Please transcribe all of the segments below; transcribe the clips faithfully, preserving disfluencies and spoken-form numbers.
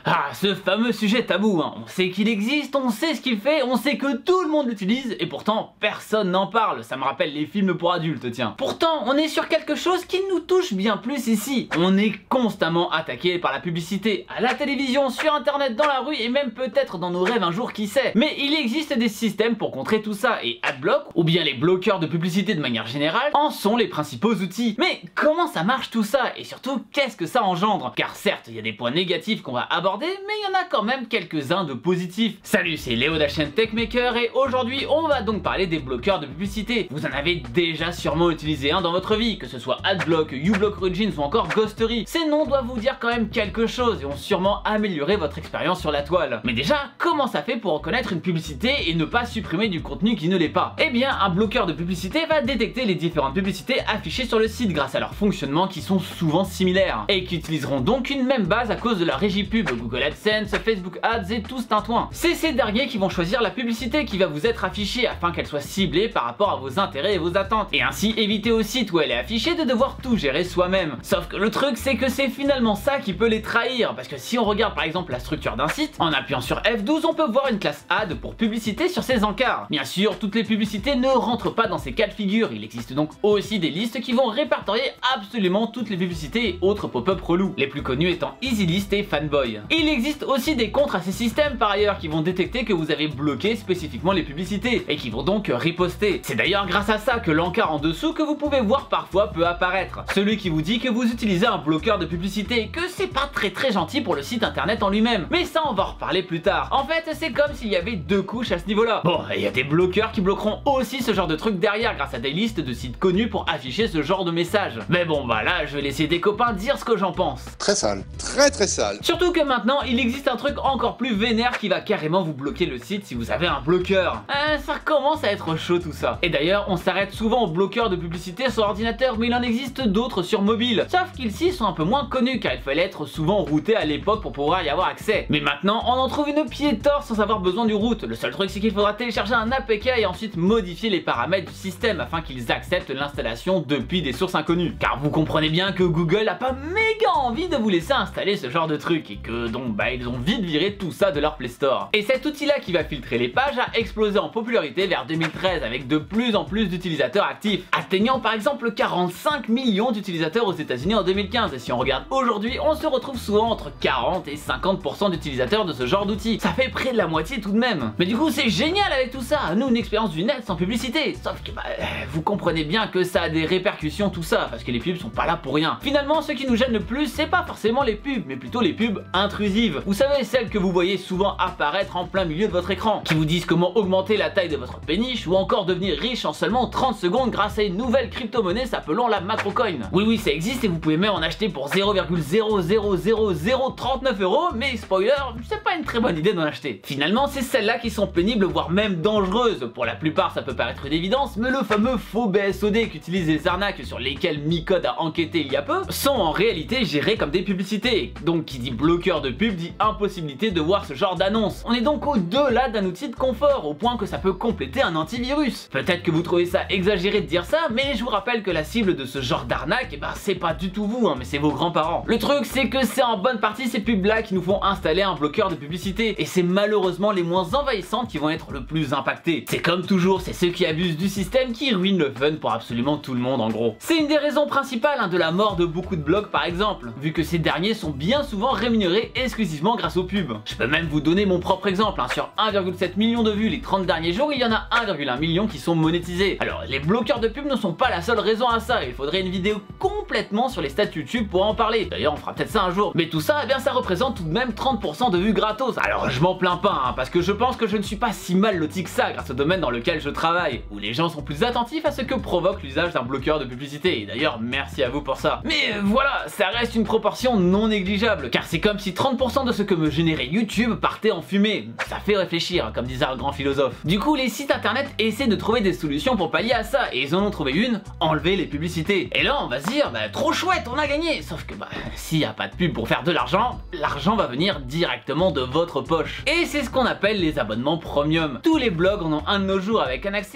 Ah, ce fameux sujet tabou, hein. On sait qu'il existe, on sait ce qu'il fait, on sait que tout le monde l'utilise, et pourtant personne n'en parle. Ça me rappelle les films pour adultes, tiens. Pourtant, on est sur quelque chose qui nous touche bien plus ici. On est constamment attaqué par la publicité, à la télévision, sur internet, dans la rue, et même peut-être dans nos rêves un jour, qui sait. Mais il existe des systèmes pour contrer tout ça, et Adblock, ou bien les bloqueurs de publicité de manière générale, en sont les principaux outils. Mais comment ça marche tout ça, et surtout, qu'est-ce que ça engendre? Car certes, il y a des points négatifs qu'on va aborder, mais il y en a quand même quelques-uns de positifs. Salut, c'est Léo de la chaîne Techmaker et aujourd'hui on va donc parler des bloqueurs de publicité. Vous en avez déjà sûrement utilisé un dans votre vie, que ce soit Adblock, uBlock Origins ou encore Ghostery. Ces noms doivent vous dire quand même quelque chose et ont sûrement amélioré votre expérience sur la toile. Mais déjà, comment ça fait pour reconnaître une publicité et ne pas supprimer du contenu qui ne l'est pas? Eh bien, un bloqueur de publicité va détecter les différentes publicités affichées sur le site grâce à leur fonctionnement qui sont souvent similaires et qui utiliseront donc une même base à cause de leur régie pub, Google AdSense, Facebook Ads et tout ce tintouin. C'est ces derniers qui vont choisir la publicité qui va vous être affichée afin qu'elle soit ciblée par rapport à vos intérêts et vos attentes, et ainsi éviter au site où elle est affichée de devoir tout gérer soi-même. Sauf que le truc c'est que c'est finalement ça qui peut les trahir, parce que si on regarde par exemple la structure d'un site, en appuyant sur F douze on peut voir une classe Ad pour publicité sur ses encarts. Bien sûr, toutes les publicités ne rentrent pas dans ces cas de figure, il existe donc aussi des listes qui vont répertorier absolument toutes les publicités et autres pop-up relous, les plus connus étant EasyList et Fanboy. Il existe aussi des contres à ces systèmes par ailleurs qui vont détecter que vous avez bloqué spécifiquement les publicités et qui vont donc riposter. C'est d'ailleurs grâce à ça que l'encart en dessous que vous pouvez voir parfois peut apparaître. Celui qui vous dit que vous utilisez un bloqueur de publicité et que c'est pas très très gentil pour le site internet en lui-même. Mais ça on va en reparler plus tard. En fait c'est comme s'il y avait deux couches à ce niveau-là. Bon, il y a des bloqueurs qui bloqueront aussi ce genre de truc derrière grâce à des listes de sites connus pour afficher ce genre de messages. Mais bon bah là je vais laisser des copains dire ce que j'en pense. Très sale, très très sale. Surtout que maintenant il existe un truc encore plus vénère qui va carrément vous bloquer le site si vous avez un bloqueur. Euh, ça commence à être chaud tout ça. Et d'ailleurs on s'arrête souvent aux bloqueurs de publicité sur ordinateur, mais il en existe d'autres sur mobile. Sauf qu'ils-ci sont un peu moins connus car il fallait être souvent routé à l'époque pour pouvoir y avoir accès. Mais maintenant on en trouve une piétor sans avoir besoin du root. Le seul truc c'est qu'il faudra télécharger un A P K et ensuite modifier les paramètres du système afin qu'ils acceptent l'installation depuis des sources inconnues. Car vous comprenez bien que Google a pas méga envie de vous laisser installer ce genre de truc et que donc bah ils ont vite viré tout ça de leur Play Store. Et cet outil là qui va filtrer les pages a explosé en popularité vers deux mille treize avec de plus en plus d'utilisateurs actifs, atteignant par exemple quarante-cinq millions d'utilisateurs aux États-Unis en deux mille quinze. Et si on regarde aujourd'hui, on se retrouve souvent entre quarante et cinquante pour cent d'utilisateurs de ce genre d'outils. Ça fait près de la moitié tout de même. Mais du coup c'est génial avec tout ça, nous une expérience du net sans publicité. Sauf que bah, vous comprenez bien que ça a des répercussions tout ça, parce que les pubs sont pas là pour rien. Finalement ce qui nous gêne le plus c'est pas forcément les pubs, mais plutôt les pubs intrusives. Vous savez, celles que vous voyez souvent apparaître en plein milieu de votre écran, qui vous disent comment augmenter la taille de votre péniche ou encore devenir riche en seulement trente secondes grâce à une nouvelle crypto-monnaie s'appelant la Macrocoin. Oui oui ça existe et vous pouvez même en acheter pour zéro virgule zéro zéro zéro zéro trente-neuf euros, mais spoiler, c'est pas une très bonne idée d'en acheter. Finalement c'est celles-là qui sont pénibles voire même dangereuses. Pour la plupart ça peut paraître une évidence, mais le fameux faux B S O D qu'utilisent les arnaques sur lesquelles Micode a enquêté il y a peu sont en réalité gérés comme des publicités. Donc qui dit bloqueur de pub dit impossibilité de voir ce genre d'annonce. On est donc au-delà d'un outil de confort, au point que ça peut compléter un antivirus. Peut-être que vous trouvez ça exagéré de dire ça, mais je vous rappelle que la cible de ce genre d'arnaque, eh ben, c'est pas du tout vous, hein, mais c'est vos grands-parents. Le truc c'est que c'est en bonne partie ces pubs-là qui nous font installer un bloqueur de publicité, et c'est malheureusement les moins envahissantes qui vont être le plus impactés. C'est comme toujours, c'est ceux qui abusent du système qui ruinent le fun pour absolument tout le monde en gros. C'est une des raisons principales hein, de la mort de beaucoup de blogs par exemple, vu que ces derniers sont bien souvent rémunérés exclusivement grâce aux pubs. Je peux même vous donner mon propre exemple, hein. Sur un virgule sept million de vues les trente derniers jours, il y en a un virgule un million qui sont monétisés. Alors les bloqueurs de pubs ne sont pas la seule raison à ça, il faudrait une vidéo complètement sur les stats YouTube pour en parler. D'ailleurs on fera peut-être ça un jour. Mais tout ça, eh bien ça représente tout de même trente pour cent de vues gratos. Alors je m'en plains pas, hein, parce que je pense que je ne suis pas si mal loti que ça grâce au domaine dans lequel je travaille, où les gens sont plus attentifs à ce que provoque l'usage d'un bloqueur de publicité. Et d'ailleurs merci à vous pour ça. Mais euh, voilà, ça reste une proportion non négligeable, car c'est comme si trente pour cent de ce que me générait YouTube partait en fumée. Ça fait réfléchir, comme disait un grand philosophe. Du coup les sites internet essaient de trouver des solutions pour pallier à ça, et ils en ont trouvé une, enlever les publicités. Et là on va se dire, bah trop chouette, on a gagné. Sauf que bah s'il n'y a pas de pub pour faire de l'argent, l'argent va venir directement de votre poche. Et c'est ce qu'on appelle les abonnements premium. Tous les blogs en ont un de nos jours avec un accès plus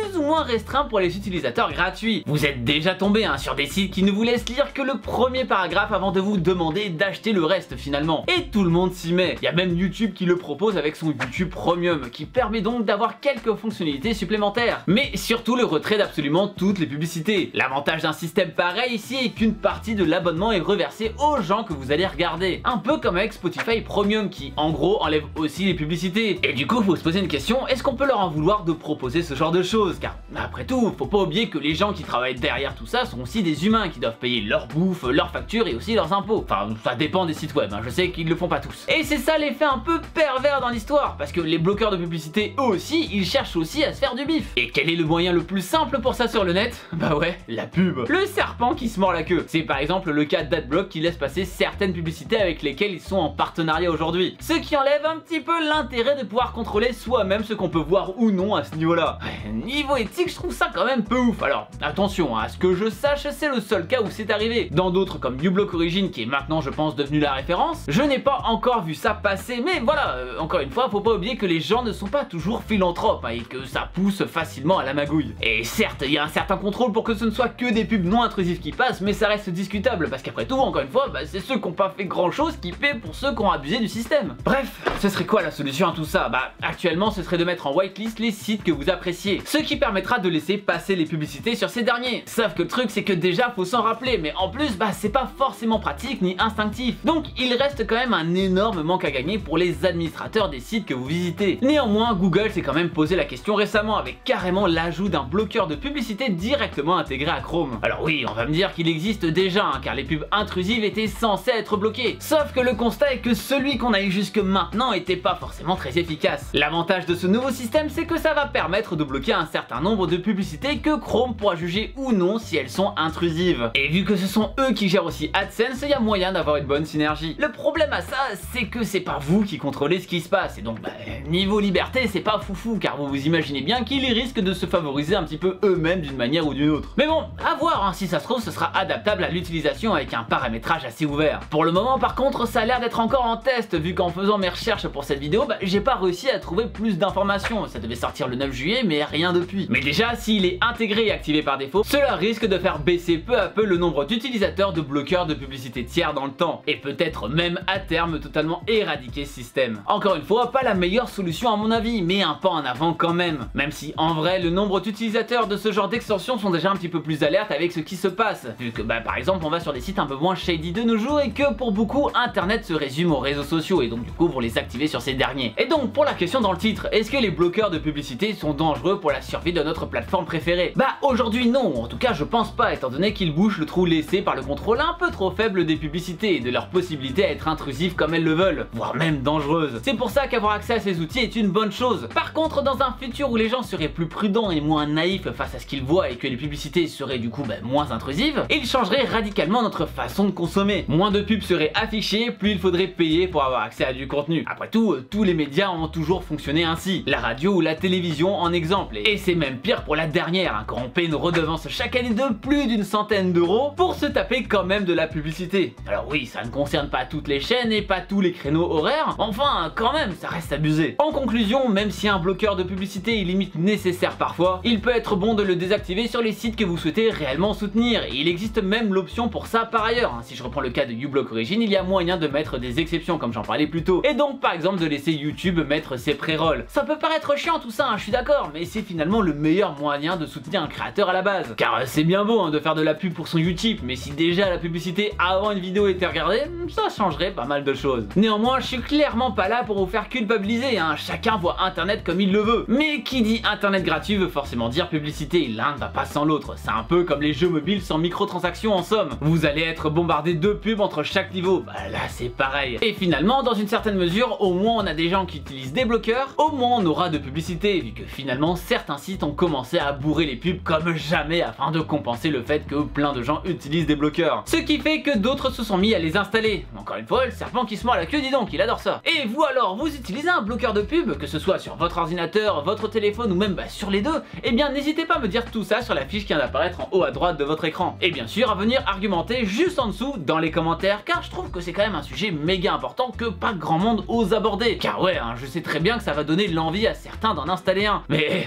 plus ou moins restreint pour les utilisateurs gratuits. Vous êtes déjà tombé hein, sur des sites qui ne vous laissent lire que le premier paragraphe avant de vous demander d'acheter le reste finalement. Et tout le monde s'y met. Il y a même YouTube qui le propose avec son YouTube Premium, qui permet donc d'avoir quelques fonctionnalités supplémentaires. Mais surtout le retrait d'absolument toutes les publicités. L'avantage d'un système pareil ici est qu'une partie de l'abonnement est reversée aux gens que vous allez regarder. Un peu comme avec Spotify Premium qui en gros enlève aussi les publicités. Et du coup faut se poser une question, est-ce qu'on peut leur en vouloir de proposer ce genre de choses? Car après tout, faut pas oublier que les gens qui travaillent derrière tout ça sont aussi des humains qui doivent payer leur bouffe, leurs factures et aussi leurs impôts. Enfin ça dépend des sites web, hein. Je sais qu'ils le font pas tous. Et c'est ça l'effet un peu pervers dans l'histoire, parce que les bloqueurs de publicité eux aussi, ils cherchent aussi à se faire du bif. Et quel est le moyen le plus simple pour ça sur le net? Bah ouais, la pub. Le serpent qui se mord la queue. C'est par exemple le cas d'Adblock qui laisse passer certaines publicités avec lesquelles ils sont en partenariat aujourd'hui. Ce qui enlève un petit peu l'intérêt de pouvoir contrôler soi-même ce qu'on peut voir ou non à ce niveau-là. Ouais, niveau éthique, je trouve ça quand même peu ouf. Alors attention, hein, à ce que je sache, c'est le seul cas où c'est arrivé. Dans d'autres comme uBlock Origin, qui est maintenant je pense devenu la référence, je n'ai pas encore vu ça passer, mais voilà, euh, encore une fois, faut pas oublier que les gens ne sont pas toujours philanthropes hein, et que ça pousse facilement à la magouille. Et certes, il y a un certain contrôle pour que ce ne soit que des pubs non intrusives qui passent, mais ça reste discutable parce qu'après tout, encore une fois, bah, c'est ceux qui n'ont pas fait grand chose qui paient pour ceux qui ont abusé du système. Bref, ce serait quoi la solution à tout ça? Bah actuellement ce serait de mettre en whitelist les sites que vous appréciez, ce qui permettra de laisser passer les publicités sur ces derniers. Sauf que le truc c'est que déjà faut s'en rappeler, mais en plus bah c'est pas forcément pratique ni instinctif, donc il reste quand même un énorme manque à gagner pour les administrateurs des sites que vous visitez. Néanmoins Google s'est quand même posé la question récemment avec carrément l'ajout d'un bloqueur de publicité directement intégré à Chrome. Alors oui, on va me dire qu'il existe déjà hein, car les pubs intrusives étaient censées être bloquées, sauf que le constat est que celui qu'on a eu jusque maintenant était pas forcément très efficace. L'avantage de ce nouveau système c'est que ça va permettre de bloquer un certain nombre de publicités que Chrome pourra juger ou non si elles sont intrusives. Et vu que ce sont eux qui gèrent aussi AdSense, il y a moyen d'avoir une bonne synergie. Le problème à ça c'est que c'est pas vous qui contrôlez ce qui se passe et donc bah, niveau liberté c'est pas foufou car vous vous imaginez bien qu'ils risquent de se favoriser un petit peu eux-mêmes d'une manière ou d'une autre. Mais bon, à voir hein, si ça se trouve ce sera adaptable à l'utilisation avec un paramétrage assez ouvert. Pour le moment par contre ça a l'air d'être encore en test vu qu'en faisant mes recherches pour cette vidéo bah, j'ai pas réussi à trouver plus d'informations. Ça devait sortir le neuf juillet mais rien depuis. Mais déjà s'il est intégré et activé par défaut, cela risque de faire baisser peu à peu le nombre d'utilisateurs de bloqueurs de publicité tiers dans le temps et peut-être même à terme totalement éradiquer ce système. Encore une fois, pas la meilleure solution à mon avis, mais un pas en avant quand même. Même si en vrai le nombre d'utilisateurs de ce genre d'extension sont déjà un petit peu plus alertes avec ce qui se passe, vu que bah par exemple on va sur des sites un peu moins shady de nos jours et que pour beaucoup internet se résume aux réseaux sociaux et donc du coup vous les activez sur ces derniers. Et donc pour la question dans le titre, est-ce que les bloqueurs de publicité sont dangereux pour la survie de notre plateforme préférée? Bah aujourd'hui non, en tout cas je pense pas étant donné qu'ils bouchent le trou laissé par le contrôle un peu trop faible des publicités et de leur possibilité à être intrusives comme elles le veulent, voire même dangereuses. C'est pour ça qu'avoir accès à ces outils est une bonne chose. Par contre dans un futur où les gens seraient plus prudents et moins naïfs face à ce qu'ils voient et que les publicités seraient du coup bah, moins intrusives, ils changeraient radicalement notre façon de consommer. Moins de pubs seraient affichées, plus il faudrait payer pour avoir accès à du contenu. Après tout, euh, tous les médias ont toujours fonctionné ainsi, la radio ou la télévision en exemple, et c'est même pire pour la dernière, hein, quand on paye une redevance chaque année de plus d'une centaine d'euros pour se taper quand même de la publicité. Alors oui, ça ne concerne pas toutes les chaînes et pas tous les créneaux horaires, enfin quand même, ça reste abusé. En conclusion, même si un bloqueur de publicité est limite nécessaire parfois, il peut être bon de le désactiver sur les sites que vous souhaitez réellement soutenir, et il existe même l'option pour ça par ailleurs. Si je reprends le cas de uBlock Origin, il y a moyen de mettre des exceptions comme j'en parlais plus tôt, et donc par exemple de laisser YouTube mettre ses pré-rolls. Ça peut paraître chiant tout ça, hein, je suis d'accord, mais c'est finalement le meilleur moyen de soutenir un créateur à la base. Car c'est bien beau hein, de faire de la pub pour son Utip, mais si déjà la publicité avant une vidéo était regardée, ça changerait pas mal de choses. Néanmoins, je suis clairement pas là pour vous faire culpabiliser, hein. Chacun voit internet comme il le veut. Mais qui dit internet gratuit veut forcément dire publicité, l'un ne va pas sans l'autre. C'est un peu comme les jeux mobiles sans microtransactions en somme. Vous allez être bombardé de pubs entre chaque niveau, bah là c'est pareil. Et finalement, dans une certaine mesure, au moins on a des gens qui utilisent des bloqueurs, au moins on aura de publicité, vu que finalement certains sites ont commencé à bourrer les pubs comme jamais afin de compenser le fait que plein de gens utilisent des bloqueurs. Ce qui fait que d'autres se sont mis à les installer. Encore une fois, le serpent qui se mord la queue, dis donc, il adore ça. Et vous alors, vous utilisez un bloqueur de pub, que ce soit sur votre ordinateur, votre téléphone ou même bah, sur les deux, eh bien n'hésitez pas à me dire tout ça sur la fiche qui vient d'apparaître en haut à droite de votre écran. Et bien sûr à venir argumenter juste en dessous dans les commentaires, car je trouve que c'est quand même un sujet méga important que pas grand monde ose aborder. Car ouais, hein, je sais très bien que ça va donner l'envie à certains d'en installer un, mais c'est pas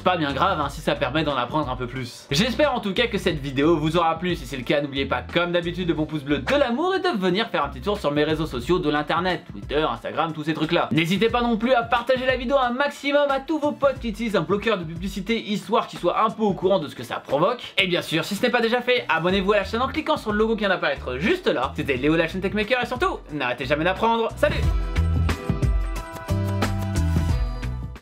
pas bien grave hein, si ça permet d'en apprendre un peu plus. J'espère en tout cas que cette vidéo vous aura plu. Si c'est le cas, n'oubliez pas comme d'habitude le bon pouce bleu de l'amour et de venir faire un petit tour sur mes réseaux sociaux de l'internet, Twitter, Instagram, tous ces trucs là. N'hésitez pas non plus à partager la vidéo un maximum à tous vos potes qui utilisent un bloqueur de publicité, histoire qu'ils soient un peu au courant de ce que ça provoque. Et bien sûr, si ce n'est pas déjà fait, abonnez-vous à la chaîne en cliquant sur le logo qui vient d'apparaître juste là. C'était Léo, la chaîne Techmaker, et surtout, n'arrêtez jamais d'apprendre. Salut!